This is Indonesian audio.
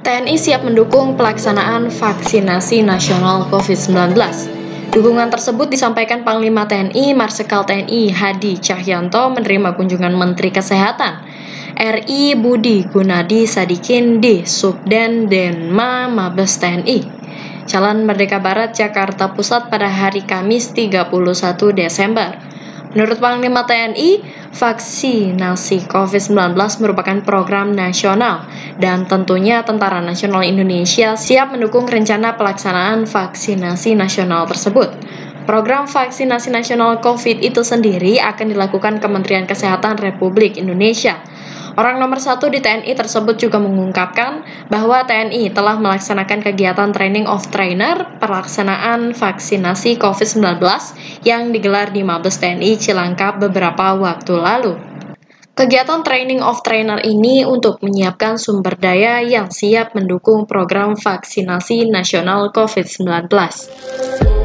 TNI siap mendukung pelaksanaan vaksinasi nasional COVID-19. Dukungan tersebut disampaikan Panglima TNI Marsikal TNI Hadi Cahyanto menerima kunjungan Menteri Kesehatan RI Budi Gunadi Sadikin di Subden Denma Mabes TNI, Jalan Merdeka Barat, Jakarta Pusat pada hari Kamis 31 Desember. Menurut Panglima TNI, vaksinasi COVID-19 merupakan program nasional dan tentunya Tentara Nasional Indonesia siap mendukung rencana pelaksanaan vaksinasi nasional tersebut. Program vaksinasi nasional COVID itu sendiri akan dilakukan Kementerian Kesehatan Republik Indonesia. Orang nomor 1 di TNI tersebut juga mengungkapkan bahwa TNI telah melaksanakan kegiatan training of trainer pelaksanaan vaksinasi COVID-19 yang digelar di Mabes TNI Cilangkap beberapa waktu lalu. Kegiatan training of trainer ini untuk menyiapkan sumber daya yang siap mendukung program vaksinasi nasional COVID-19.